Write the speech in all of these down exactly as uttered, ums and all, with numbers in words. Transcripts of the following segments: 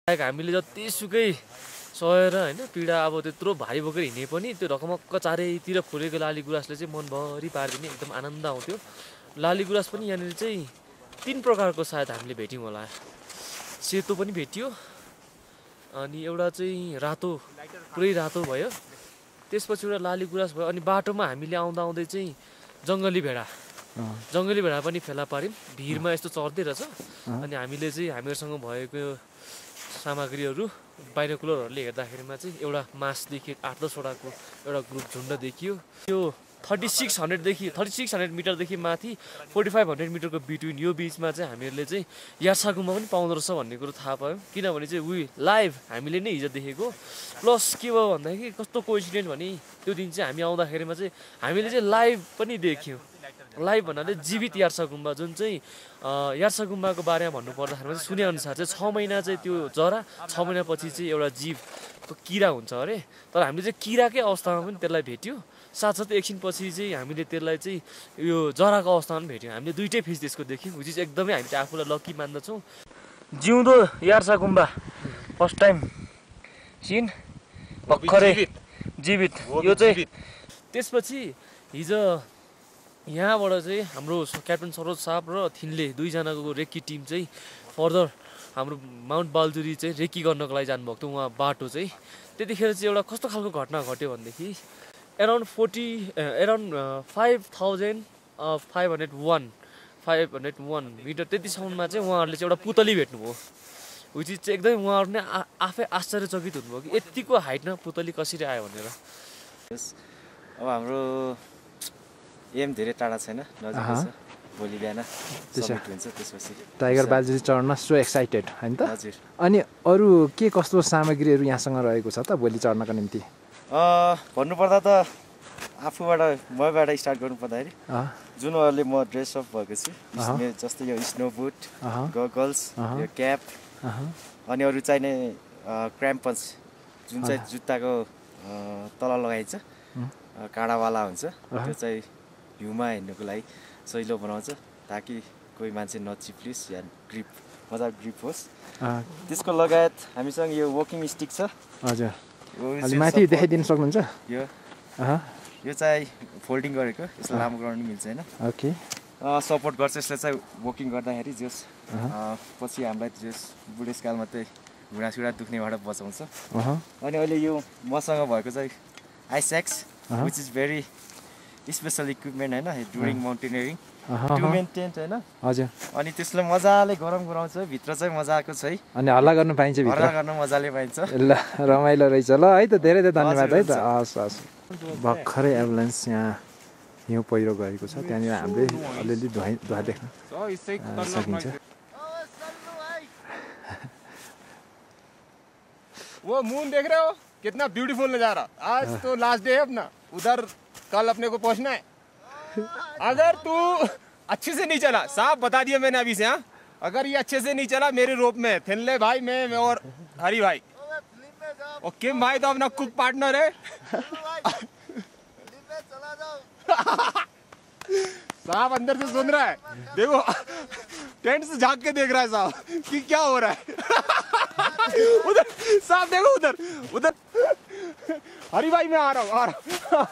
हामीले जतिसुकै सहेर हैन पीडा अब त्यत्रो भारी बोकेर हिँडे पनि त्यो ढकमक्क चारैतिर फुलेको लाली गुराँसले चाहिँ मनभरि पारिदिने एकदम आनन्द आउँथ्यो। लाली गुराँस पनि यहाँनिर चाहिँ तीन प्रकारको सायद हामीले भेट्यौँ होला। सेतो पनि भेटियो, अनि एउटा चाहिँ रातो, पुरै रातो भयो, त्यसपछि एउटा लाली गुराँस भयो। अनि बाटोमा हामीले आउँदा आउँदै चाहिँ जङ्गली भेडा जङ्गली भेडा पनि फेला पार्यौँ। भिरमा यस्तो चढ्दै रहेछ। अनि हामीले चाहिँ हामीहरूसँग भएको सामग्रीहरू बाइनोकुलरहरूले हेर्दाखेरिमा चाहिँ एउटा मास देखियो, आठ दसवटाको एउटा ग्रुप झुन्ड देखियो। यो थर्टी सिक्स हन्ड्रेडदेखि थर्टी सिक्स हन्ड्रेड मिटरदेखि माथि फोर्टी फाइभ हन्ड्रेड मिटरको बिट्विन यो बिचमा चाहिँ हामीहरूले चाहिँ यार्सा गुम्बा पनि पाउँदो रहेछ भन्ने कुरो थाहा पायौँ। किनभने चाहिँ वी लाइभ हामीले नै हिजो देखेको। प्लस के भयो भन्दाखेरि कस्तो कोइन्सिडेन्ट भने त्यो दिन चाहिँ हामी आउँदाखेरिमा चाहिँ हामीले चाहिँ लाइभ पनि देख्यौँ। लाइभ भन्नाले जीवित यार्सा गुम्बा, जुन चाहिँ यार्सा गुम्बाको बारेमा भन्नुपर्दाखेरिमा चाहिँ सुनेअनुसार चाहिँ छ महिना चाहिँ त्यो जरा, छ महिनापछि चाहिँ एउटा जीवको किरा हुन्छ अरे। तर हामीले चाहिँ किराकै अवस्थामा पनि त्यसलाई भेट्यौँ। साथसाथै एकछिनपछि चाहिँ हामीले त्यसलाई चाहिँ यो जराको अवस्थामा पनि भेट्यौँ। हामीले दुइटै फेस त्यसको देख्यौँ, विच इज एकदमै हामीले आफूलाई लकी मान्दछौँ। जिउँदो यार्सा गुम्बा फर्स्ट टाइम सिन, भर्खरै जीवित यो चाहिँ। त्यसपछि हिजो यहाँबाट चाहिँ हाम्रो क्याप्टन सरोज साहब र थिनले दुईजनाको रेकी टिम चाहिँ फर्दर हाम्रो माउन्ट बालजुरी चाहिँ रेकी गर्नको लागि जानुभएको थियो। उहाँ बाटो चाहिँ त्यतिखेर चाहिँ एउटा कस्तो खालको घटना घट्यो भनेदेखि around forty around five thousand five hundred one five hundred one metre त्यतिसम्ममा चाहिँ उहाँहरूले चाहिँ एउटा पुतली भेट्नुभयो। विच इज चाहिँ एकदमै उहाँहरू नै आफै आश्चर्यचकित हुनुभयो कि यतिको हाइटमा पुतली कसरी आयो भनेर। अब हाम्रो एम धेरै टाढा छैन, नजिकै छ। भोलि बिहान सब्मिट हुन्छ। त्यसपछि टाइगर बालजुरी चढ्न सो एक्साइटेड हैन त? हजुर। अनि अरू के कस्तो सामग्रीहरू यहाँसँग रहेको छ त भोलि चढ्नको निम्ति? भन्नुपर्दा त आफूबाट मबाट स्टार्ट गर्नु पर्दाखेरि जुन अहिले म ड्रेस अप भएको छु, जस्तै यो स्नो बुट, गगल्स, यो क्याप, अनि अरू चाहिने क्र्याम्पन्स जुन चाहिँ जुत्ताको तल लगाइन्छ, काँडावाला हुन्छ, त्यो चाहिँ हिउँमा हिँड्नुको लागि सजिलो बनाउँछ ताकि कोही मान्छे नचिप्लियोस् या ग्रिप मजा ग्रिप होस्। त्यसको लगायत हामीसँग यो वकिङ स्टिक छ। हजुर, अलि माथि देखाइदिनु सक्नुहुन्छ? यो यो चाहिँ फोल्डिङ गरेको, यसलाई लामो गर्न पनि मिल्छ हैन? ओके। सपोर्ट गर्छ यसले चाहिँ वकिङ गर्दाखेरि, जस पछि हामीलाई जस बुढेसकालमा चाहिँ घुँडासुडा दुख्नेबाट बचाउँछ। अनि अहिले यो मसँग भएको चाहिँ ice axes, which is very special equipment हैन, during mountaineering, two man tent हैन? हजुर। अनि त्यसले मजाले गरम गराउँछ, भित्र चाहिँ मजाको छ है। अनि हल्ला गर्न पाइन्छ भित्र? हल्ला गर्न मजाले पाइन्छ। ल रमाइलो रहेछ ल है त, धेरै धेरै धन्यवाद है त। हस् हस्। भर्खरै एम्बुलेन्स यहाँ हिउँ पहिरो गएको छ, त्यहाँनिर हामीले अलिअलि धुवा धुवा देख्न सकिन्छ। वो मून देख रहे हो कितना ब्यूटीफुल नजारा। आज तो लास्ट डे है अपना, उधर कल अपने को पहुंचना है। अगर तू अच्छे से नहीं चला, साहब बता दिया मैंने अभी से, हाँ, अगर ये अच्छे से नहीं चला मेरे रोप में थिनले भाई, मैं, मैं और हरी भाई और किम भाई तो अपना कुक पार्टनर है। साहब अंदर से सुन रहा है, देखो टेंट से झांक के देख रहा है साहब कि क्या हो रहा है। उधर साहब देखो, उधर उधर हरी भाई मैं आ रहा हूँ आ रहा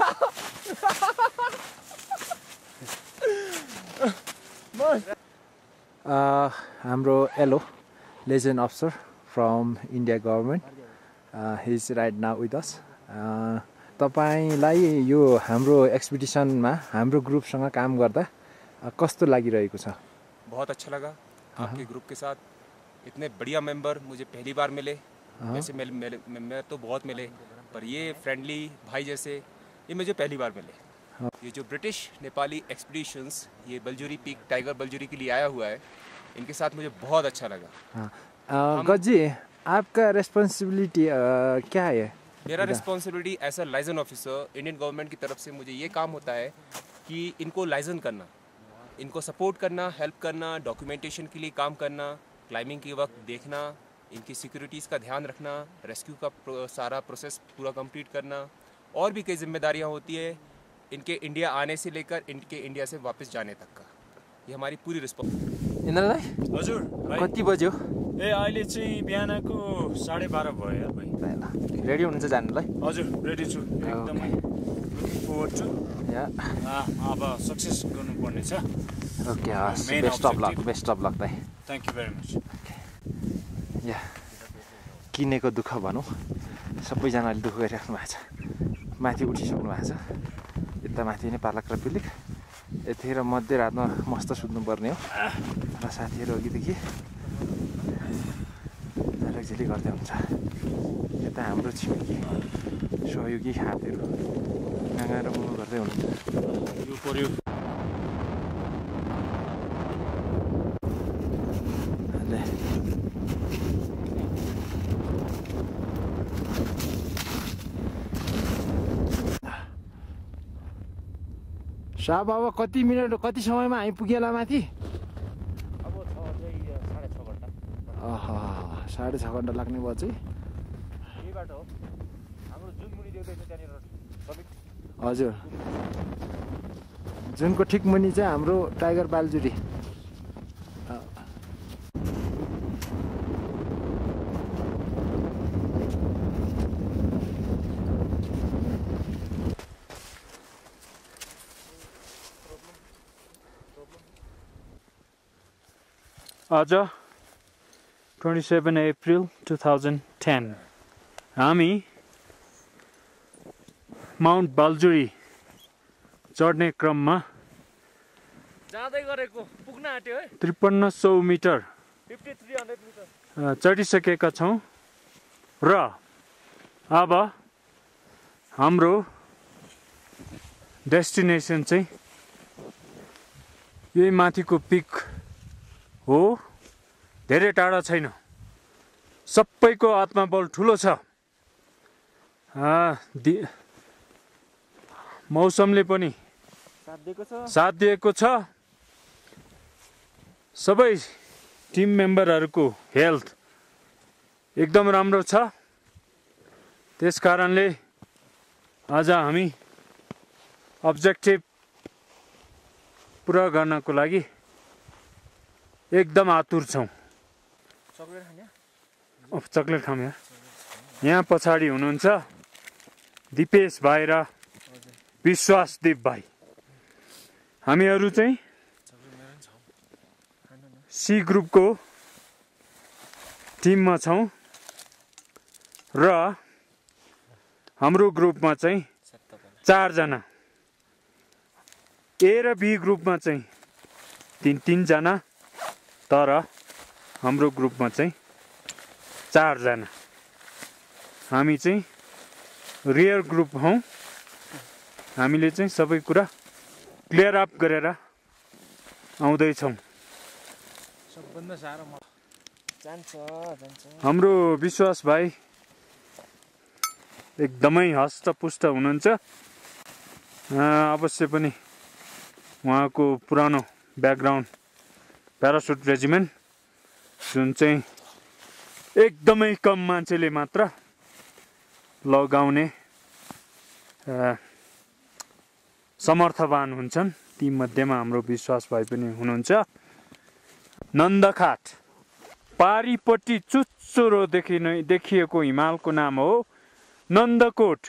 हूँ। हाम्रो L O liaison officer from India government, he is right now with us. तपाईँलाई यो हाम्रो एक्सपिडिसनमा हाम्रो ग्रुपसँग काम गर्दा कस्तो लागिरहेको छ? बहुत अच्छा लगा आपके ग्रुप के साथ, इतने बढ़िया मेंबर मुझे पहली बार मिले। वैसे मैं, मैं, मैं, मैं तो बहुत मिले, पर ये फ्रेंडली भाई जैसे ये मुझे पहली बार मिले। ये जो ब्रिटिश नेपाली एक्सपीडिशंस ये बलजूरी पीक टाइगर बलजूरी के लिए आया हुआ है, इनके साथ मुझे बहुत अच्छा लगा। गज्जी, आपका रिस्पॉन्सिबिलिटी क्या है? मेरा responsibility as a liaison officer Indian government की तरफ से मुझे ये काम होता है कि इनको लाइजन करना, इनको सपोर्ट करना, हेल्प करना, डॉक्यूमेंटेशन के लिए काम करना, क्लाइंबिंग के वक्त देखना, इनकी सिक्योरिटीज़ का ध्यान रखना, रेस्क्यू का प्रो, सारा प्रोसेस पूरा कंप्लीट करना, और भी कई जिम्मेदारियां होती है इनके इंडिया आने से लेकर इनके इंडिया से वापस जाने तक का। ये हमारी पूरी रिस्पॉन्सिबिलिटी। इन्द्रलाई हजुर कति बज्यो? ए अहिले चाहिँ बिहानको साढे बाह्र भयो यार भाइ। ल रेडी हुनुहुन्छ जानुलाई? हजुर रेडी छु एकदमै लुकिङ फरवर्ड छु या अब सक्सेस गर्नुपर्ने छ। ओके हस् best of luck best of luck दाइ थ्याङ्क यू भेरी मच। या किनेको दुःख भनौँ सबैजनाले दुःख गरिराख्नु भएको छ। माथि उठिसक्नु भएको छ यता माथि नै पालक र पिलिक यतिखेर मध्यरातमा मस्त सुत्नुपर्ने हो र साथीहरू अघिदेखि झलकझिली गर्दै हुन्छ। यता हाम्रो छिमेकी सहयोगी हातहरू गाँगा र मुनु गर्दै हुनुहुन्छ। यो पर्यो साहब अब कति मिनट कति समयमा आइपुगेला माथि? अब छ अझै साढे छ घन्टा। अह साढे छ घन्टा लाग्ने भयो चाहिँ। यही बाटो हो हाम्रो जुन मुनि देख्दैछ त्यहाँनिर सबै। हजुर जुनको ठिक मुनि चाहिँ हाम्रो टाइगर बालजुरी। आज twenty seven April two thousand ten हामी माउन्ट बालजुरी चढ्ने क्रममा जाँदै गरेको पुग्न आँट्यो है। त्रिपन्न सौ metre fifty three hundred metre चढिसकेका छौँ र अब हाम्रो डेस्टिनेसन चाहिँ यही माथिको पिक हो। धेरै टाढा छैन, सबैको आत्मबल ठुलो छ। मौसमले पनि साथ दिएको छ। सबै टिम मेम्बरहरूको हेल्थ एकदम राम्रो छ। त्यस कारणले आज हामी अब्जेक्टिभ पुरा गर्नको लागि एकदम आतुर छौँ। चक्लेट खाऊँ यहाँ। यहाँ पछाडि हुनुहुन्छ दिपेश भाइ र विश्वासदीप भाइ। हामीहरू चाहिँ सी ग्रुपको टिममा छौँ र हाम्रो ग्रुपमा चाहिँ चारजना, ए र बी ग्रुपमा चाहिँ तिन तिनजना, तर हाम्रो ग्रुपमा चाहिँ चारजना। हामी चाहिँ रियर ग्रुप हौँ। हामीले चाहिँ सबै कुरा क्लियर अप गरेर आउँदैछौँ। सबभन्दा साह्रो म जान्छ जान्छ हाम्रो विश्वास भाइ एकदमै हष्टपुष्ट हुनुहुन्छ। अवश्य पनि उहाँको पुरानो ब्याकग्राउन्ड प्यारासुट रेजिमेन्ट जुन चाहिँ एकदमै कम मान्छेले मात्र लगाउने समर्थवान हुन्छन्। ती मध्येमा हाम्रो विश्वास भाइ पनि हुनुहुन्छ। नन्दखाट पारीपट्टि चुच्चोरो देखिने देखिएको हिमालको नाम हो नन्दकोट।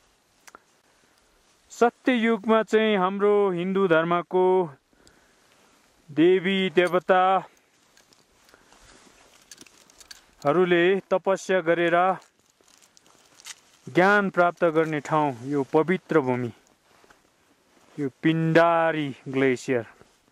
सत्ययुगमा चाहिँ हाम्रो हिन्दू धर्मको देवी देवताहरूले तपस्या गरेर ज्ञान प्राप्त गर्ने ठाउँ यो पवित्र भूमि, यो पिण्डारी ग्लेसियर,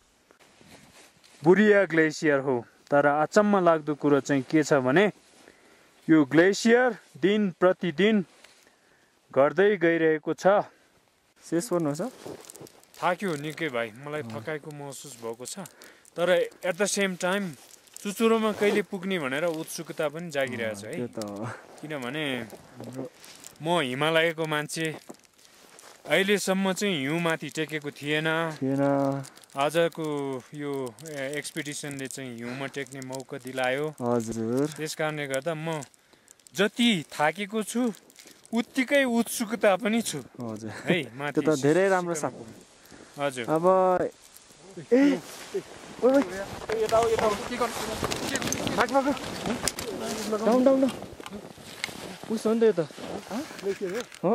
बुरिया ग्लेसियर हो। तर अचम्म लाग्दो कुरो चाहिँ के छ भने यो ग्लेसियर दिन प्रतिदिन घट्दै गइरहेको छ। शेष पर्नुहोस्। थाक्यो निकै भाइ, मलाई थकाएको महसुस भएको छ। तर एट द सेम टाइम चुचुरोमा कहिले पुग्ने भनेर उत्सुकता पनि जागिरहेछ है। किनभने म हिमालयको मान्छे, अहिलेसम्म चाहिँ हिउँ माथि टेकेको थिएन। आजको यो एक्सपिडिसनले चाहिँ हिउँमा टेक्ने मौका दिलायो। हजुर, त्यस कारणले गर्दा म जति थाकेको छु उत्तिकै उत्सुकता पनि छु। हजुर है माथि त्यो त धेरै राम्रो छ। हजुर अब ए भाग भाग डाउन डाउन डाउन पुस हो नि त यो त हो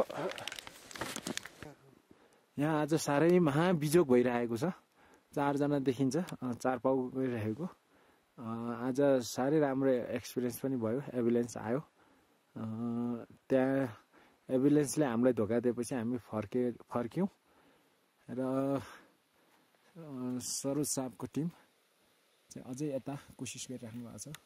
यहाँ आज साह्रै महाबिजोग भइरहेको छ चारजना देखिन्छ चार पाउ गइरहेको आज साह्रै राम्रो एक्सपिरियन्स पनि भयो एम्बुलेन्स आयो त्यहाँ एम्बुलेन्सले हामीलाई धोका दिएपछि हामी फर्के फर्क्यौँ र सरोज साहबको टिम चाहिँ अझै यता कोसिस गरिराख्नु भएको छ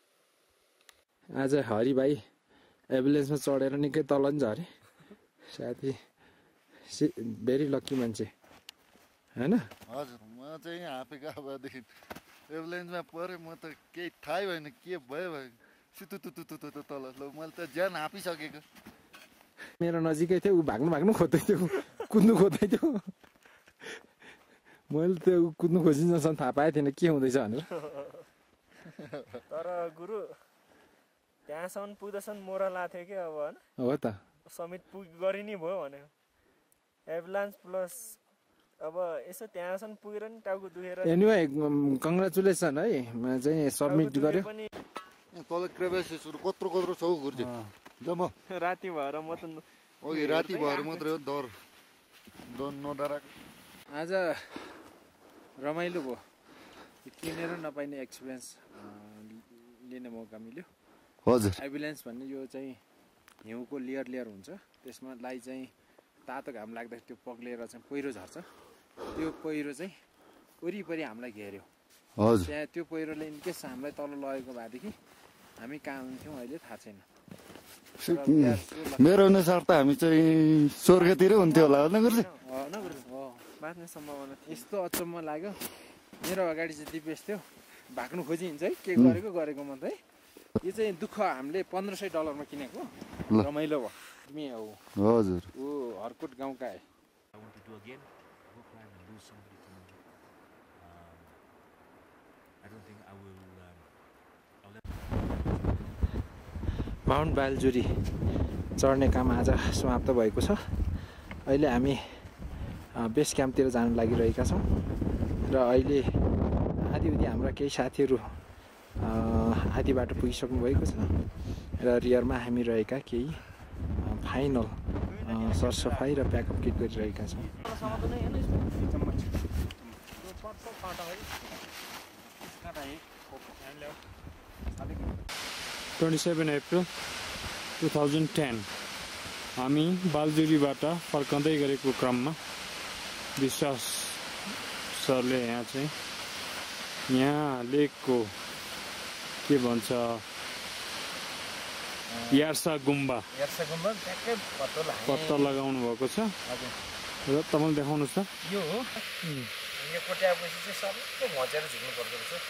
आज हरि भाइ एम्बुलेन्समा चढेर निकै तल नि झरे साथी भेरी लक्की मान्छे हैन हजुर म चाहिँ हाँपेको अबदेखि एम्बुलेन्समा परे म त केही थाहै भएन के भयो भयो सुतुतुतुतु तल ल मैले त ज्यान हाँपिसकेको मेरो नजिकै थियो ऊ भाग्नु भाग्नु खोज्दै थियो कुद्नु खोज्दै थियो मैले त ऊ कुद्नु खोजिन्जेलसम्म थाहा पाएको थिएन के हुँदैछ भनेर तर गुरु त्यहाँसम्म पुग्दासम्म मोरा लाग्थ्यो कि अब होइन हो त समेत पुग गरि नै भयो भने एम्बुलेन्स प्लस अब यसो त्यहाँसम्म पुगेर नि टाउको दुखेर एनिवे कङ्ग्रेचुलेसन है चाहिँ सबमिट गर्यो तल क्रेभेसेसहरू कत्रो कत्रो छ घुर्छ जम्मा राति भएर म त ओके राति भएर मात्रै हो डर डर नडराएको आज रमाइलो भयो किनेर नपाइने एक्सपिरियन्स लिने मौका मिल्यो हजुर एम्बुलेन्स भन्ने यो चाहिँ हिउँको लेयर लेयर हुन्छ त्यसमा लाई चाहिँ तातो घाम लाग्दाखेरि त्यो पग्लेर चाहिँ पहिरो झर्छ त्यो पहिरो चाहिँ वरिपरि हामीलाई घेर्यो हजुर त्यहाँ त्यो पहिरोले इनकेस हामीलाई तल लगेको भएदेखि हामी कहाँ हुन्थ्यौँ अहिले थाहा छैन मेरो अनुसार त हामी चाहिँ स्वर्गतिरै हुन्थ्यो होला होइन गुरुजी बाँच्ने सम्भावना यस्तो अचम्म लाग्यो मेरो अगाडि चाहिँ दिपेश थियो भाग्नु खोजी हिँड्छ है के गरेको गरेको मात्रै यो चाहिँ दुःख हामीले पन्ध्र सय डलरमा किनेको रमाइलो भयो तिमी हो हजुर ऊ हरकोट गाउँका है माउन्ट बालजुरी चढ्ने काम आज समाप्त भएको छ अहिले हामी बेस क्याम्पतिर जानु लागिरहेका छौँ र अहिले आदिउदी हाम्रा केही साथीहरू आधी बाटो पुगिसक्नु भएको छ र रियरमा हामी रहेका केही फाइनल सरसफाइ र प्याकअप किट गरिरहेका छौँ twenty seven April two thousand ten हामी बालजुरीबाट फर्कँदै गरेको क्रममा विश्वास सरले यहाँ चाहिँ यहाँ लेकको के भन्छ यार्सा गुम्बा पत्ता लगाउनु भएको छ र तपाईँले देखाउनुहोस् त यो हो यो कोट्याएपछि चाहिँ सबै भँचेर झिक्नु पर्दो रहेछ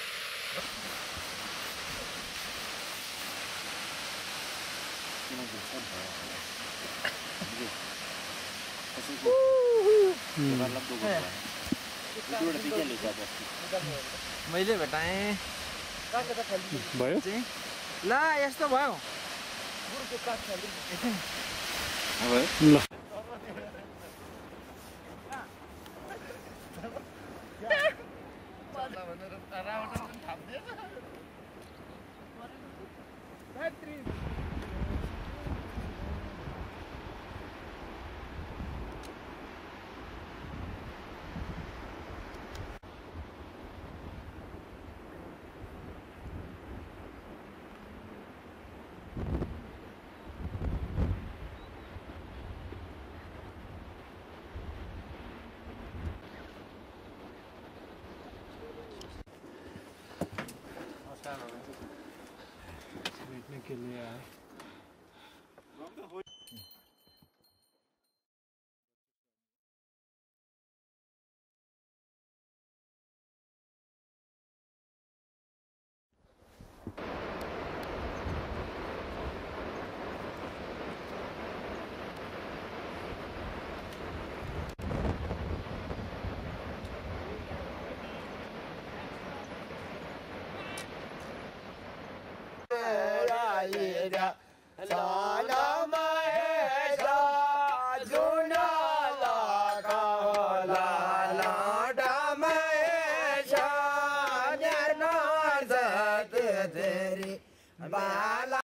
मैले भेटाएँ भयो ल यस्तो भयो ल के लिए आए